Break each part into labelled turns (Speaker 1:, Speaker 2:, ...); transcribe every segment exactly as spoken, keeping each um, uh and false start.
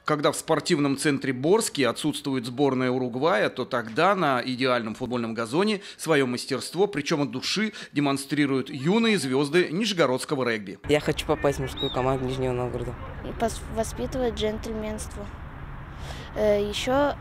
Speaker 1: Когда в спортивном центре Борский отсутствует сборная Уругвая, то тогда на идеальном футбольном газоне свое мастерство, причем от души, демонстрируют юные звезды нижегородского регби.
Speaker 2: Я хочу попасть в мужскую команду Нижнего Новгорода.
Speaker 3: И воспитывать джентльменство. Еще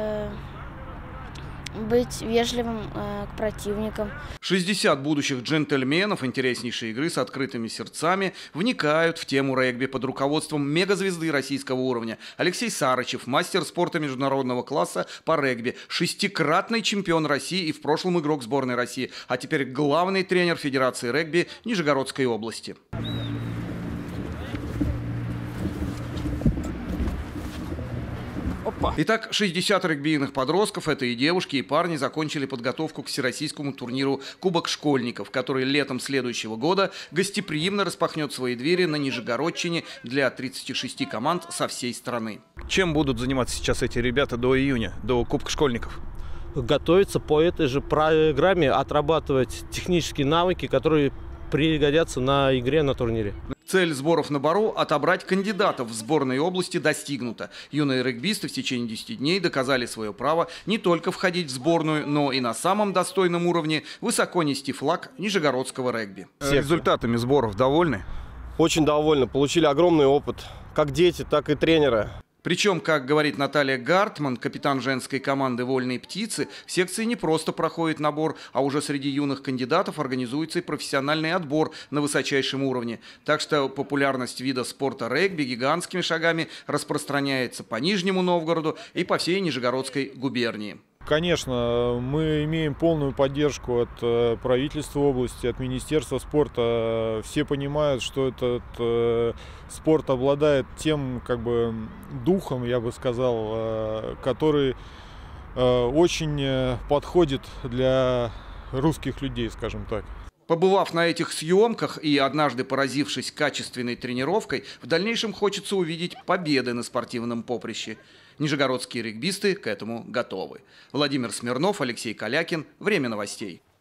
Speaker 3: быть вежливым э, к противникам.
Speaker 1: шестьдесят будущих джентльменов интереснейшей игры с открытыми сердцами вникают в тему регби под руководством мегазвезды российского уровня. Алексей Сарычев, мастер спорта международного класса по регби, шестикратный чемпион России и в прошлом игрок сборной России, а теперь главный тренер Федерации регби Нижегородской области. Итак, шестьдесят регбийных подростков, это и девушки, и парни, закончили подготовку к всероссийскому турниру «Кубок школьников», который летом следующего года гостеприимно распахнет свои двери на Нижегородчине для тридцати шести команд со всей страны. Чем будут заниматься сейчас эти ребята до июня, до Кубка школьников?
Speaker 4: Готовиться по этой же программе, отрабатывать технические навыки, которые пригодятся на игре на турнире.
Speaker 1: Цель сборов на Бару – отобрать кандидатов в сборной области достигнута. Юные регбисты в течение десяти дней доказали свое право не только входить в сборную, но и на самом достойном уровне высоко нести флаг нижегородского регби. Результатами сборов довольны?
Speaker 4: Очень довольны. Получили огромный опыт. Как дети, так и тренеры.
Speaker 1: Причем, как говорит Наталья Гартман, капитан женской команды «Вольные птицы», в секции не просто проходит набор, а уже среди юных кандидатов организуется и профессиональный отбор на высочайшем уровне. Так что популярность вида спорта регби гигантскими шагами распространяется по Нижнему Новгороду и по всей Нижегородской губернии.
Speaker 5: Конечно, мы имеем полную поддержку от правительства области, от Министерства спорта. Все понимают, что этот спорт обладает тем, как бы, духом, я бы сказал, который очень подходит для русских людей, скажем так.
Speaker 1: Побывав на этих съемках и однажды поразившись качественной тренировкой, в дальнейшем хочется увидеть победы на спортивном поприще. Нижегородские регбисты к этому готовы. Владимир Смирнов, Алексей Калякин. Время новостей.